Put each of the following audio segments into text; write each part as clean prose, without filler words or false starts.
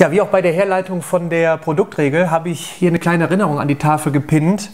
Ja, wie auch bei der Herleitung von der Produktregel habe ich hier eine kleine Erinnerung an die Tafel gepinnt.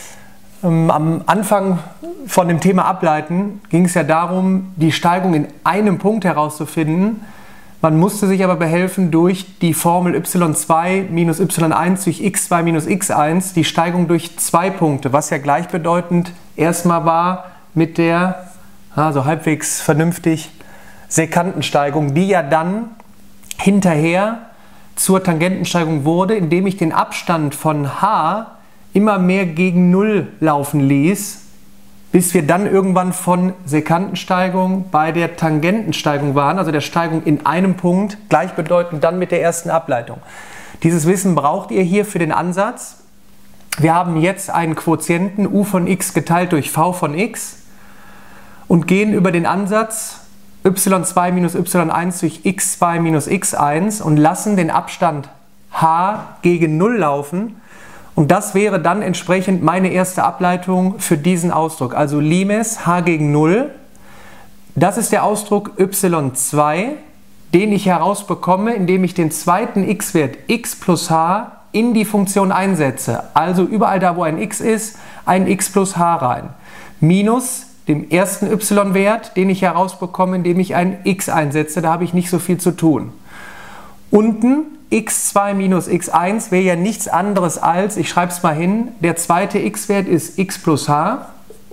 Am Anfang von dem Thema Ableiten ging es ja darum, die Steigung in einem Punkt herauszufinden. Man musste sich aber behelfen durch die Formel y2 minus y1 durch x2 minus x1, die Steigung durch 2 Punkte, was ja gleichbedeutend erstmal war mit der, also halbwegs vernünftig, Sekantensteigung, die ja dann hinterher zur Tangentensteigung wurde, indem ich den Abstand von h immer mehr gegen 0 laufen ließ, bis wir dann irgendwann von Sekantensteigung bei der Tangentensteigung waren, also der Steigung in einem Punkt, gleichbedeutend dann mit der ersten Ableitung. Dieses Wissen braucht ihr hier für den Ansatz. Wir haben jetzt einen Quotienten u von x geteilt durch v von x und gehen über den Ansatz y2 minus y1 durch x2 minus x1 und lassen den Abstand h gegen 0 laufen. Und das wäre dann entsprechend meine erste Ableitung für diesen Ausdruck. Also Limes h gegen 0, das ist der Ausdruck y2, den ich herausbekomme, indem ich den zweiten x-Wert x plus h in die Funktion einsetze. Also überall da, wo ein x ist, ein x plus h rein. Minus dem ersten y-Wert, den ich herausbekomme, indem ich ein x einsetze. Da habe ich nicht so viel zu tun. Unten x2 minus x1 wäre ja nichts anderes als, ich schreibe es mal hin, der zweite x-Wert ist x plus h,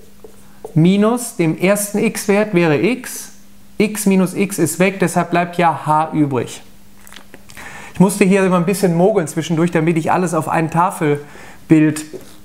minus dem ersten x-Wert wäre x minus x ist weg, deshalb bleibt ja h übrig. Ich musste hier immer ein bisschen mogeln zwischendurch, damit ich alles auf ein Tafelbild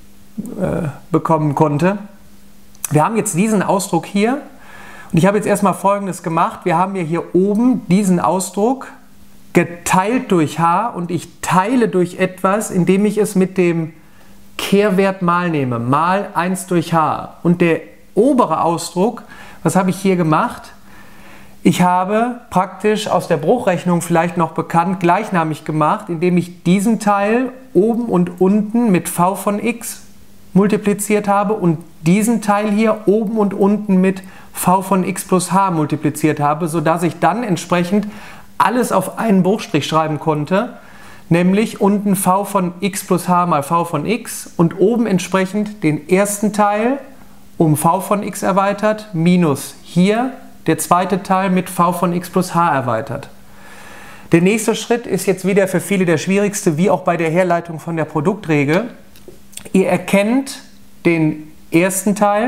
bekommen konnte. Wir haben jetzt diesen Ausdruck hier und ich habe jetzt erstmal Folgendes gemacht. Wir haben ja hier oben diesen Ausdruck geteilt durch h und ich teile durch etwas, indem ich es mit dem Kehrwert mal nehme, mal 1 durch h. Und der obere Ausdruck, was habe ich hier gemacht? Ich habe praktisch aus der Bruchrechnung vielleicht noch bekannt, gleichnamig gemacht, indem ich diesen Teil oben und unten mit v von x multipliziert habe und diesen Teil hier oben und unten mit v von x plus h multipliziert habe, sodass ich dann entsprechend alles auf einen Bruchstrich schreiben konnte, nämlich unten v von x plus h mal v von x und oben entsprechend den ersten Teil um v von x erweitert, minus hier der zweite Teil mit v von x plus h erweitert. Der nächste Schritt ist jetzt wieder für viele der schwierigste, wie auch bei der Herleitung von der Produktregel. Ihr erkennt den ersten Teil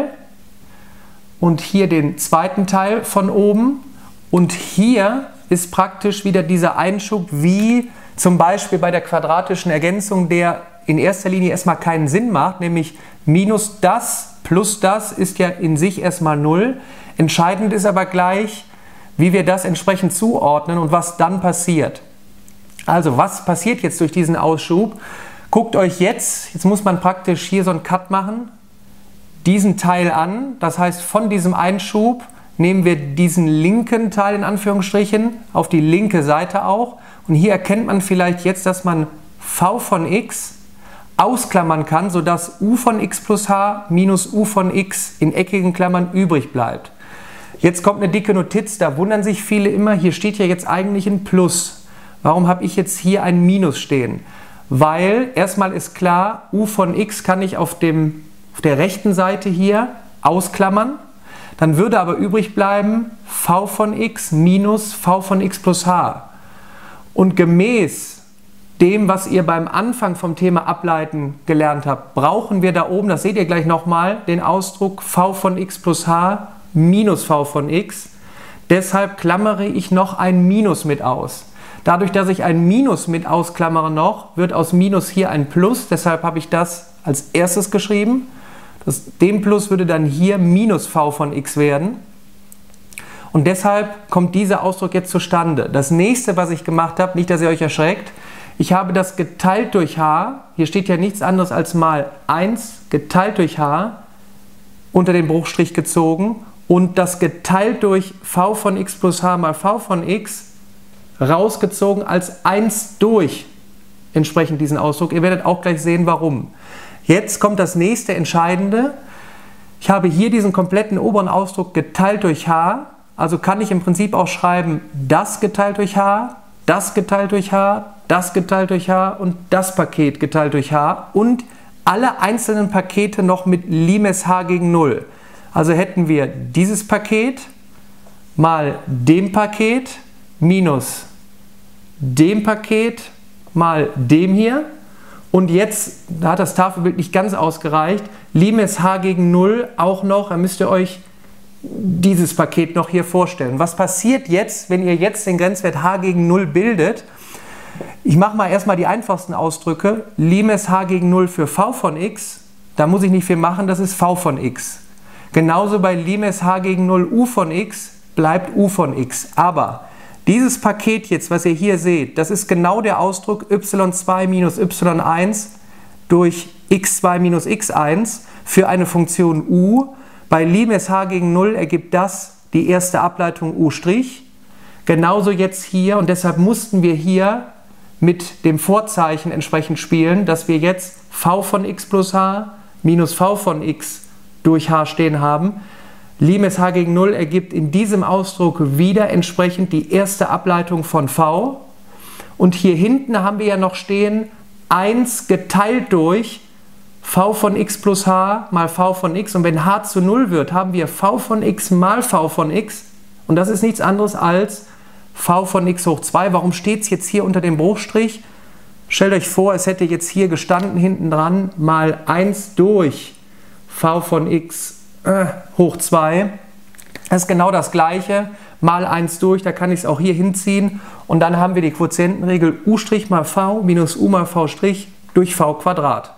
und hier den zweiten Teil von oben und hier ist praktisch wieder dieser Einschub wie zum Beispiel bei der quadratischen Ergänzung, der in erster Linie erstmal keinen Sinn macht, nämlich minus das plus das ist ja in sich erstmal 0. Entscheidend ist aber gleich, wie wir das entsprechend zuordnen und was dann passiert. Also was passiert jetzt durch diesen Ausschub? Guckt euch jetzt muss man praktisch hier so einen Cut machen, diesen Teil an, das heißt von diesem Einschub nehmen wir diesen linken Teil in Anführungsstrichen auf die linke Seite auch und hier erkennt man vielleicht jetzt, dass man v von x ausklammern kann, sodass u von x plus h minus u von x in eckigen Klammern übrig bleibt. Jetzt kommt eine dicke Notiz, da wundern sich viele immer, hier steht ja jetzt eigentlich ein Plus. Warum habe ich jetzt hier ein Minus stehen? Weil erstmal ist klar, u von x kann ich auf der rechten Seite hier ausklammern. Dann würde aber übrig bleiben v von x minus v von x plus h. Und gemäß dem, was ihr beim Anfang vom Thema Ableiten gelernt habt, brauchen wir da oben, das seht ihr gleich nochmal, den Ausdruck v von x plus h minus v von x. Deshalb klammere ich noch ein Minus mit aus. Dadurch, dass ich ein Minus mit ausklammere noch, wird aus Minus hier ein Plus. Deshalb habe ich das als erstes geschrieben. Dem Plus würde dann hier minus v von x werden. Und deshalb kommt dieser Ausdruck jetzt zustande. Das nächste, was ich gemacht habe, nicht, dass ihr euch erschreckt, ich habe das geteilt durch h, hier steht ja nichts anderes als mal 1 geteilt durch h, unter den Bruchstrich gezogen und das geteilt durch v von x plus h mal v von x rausgezogen als 1 durch entsprechend diesen Ausdruck. Ihr werdet auch gleich sehen, warum. Jetzt kommt das nächste Entscheidende. Ich habe hier diesen kompletten oberen Ausdruck geteilt durch h, also kann ich im Prinzip auch schreiben, das geteilt durch h, das geteilt durch h, das geteilt durch h und das Paket geteilt durch h und alle einzelnen Pakete noch mit Limes h gegen 0. Also hätten wir dieses Paket mal dem Paket minus dem Paket mal dem hier. Und jetzt, da hat das Tafelbild nicht ganz ausgereicht, Limes h gegen 0 auch noch, da müsst ihr euch dieses Paket noch hier vorstellen. Was passiert jetzt, wenn ihr jetzt den Grenzwert h gegen 0 bildet? Ich mache mal erstmal die einfachsten Ausdrücke. Limes h gegen 0 für v von x, da muss ich nicht viel machen, das ist v von x. Genauso bei Limes h gegen 0 u von x bleibt u von x. Aber dieses Paket jetzt, was ihr hier seht, das ist genau der Ausdruck y2 minus y1 durch x2 minus x1 für eine Funktion u. Bei Limes h gegen 0 ergibt das die erste Ableitung u'. Genauso jetzt hier, und deshalb mussten wir hier mit dem Vorzeichen entsprechend spielen, dass wir jetzt v von x plus h minus v von x durch h stehen haben. Limes h gegen 0 ergibt in diesem Ausdruck wieder entsprechend die erste Ableitung von v. Und hier hinten haben wir ja noch stehen 1 geteilt durch v von x plus h mal v von x. Und wenn h zu 0 wird, haben wir v von x mal v von x. Und das ist nichts anderes als v von x hoch 2. Warum steht es jetzt hier unter dem Bruchstrich? Stellt euch vor, es hätte jetzt hier gestanden hinten dran mal 1 durch v von x hoch 2. Das ist genau das gleiche, mal 1 durch, da kann ich es auch hier hinziehen. Und dann haben wir die Quotientenregel u' mal v minus u mal v' durch v Quadrat.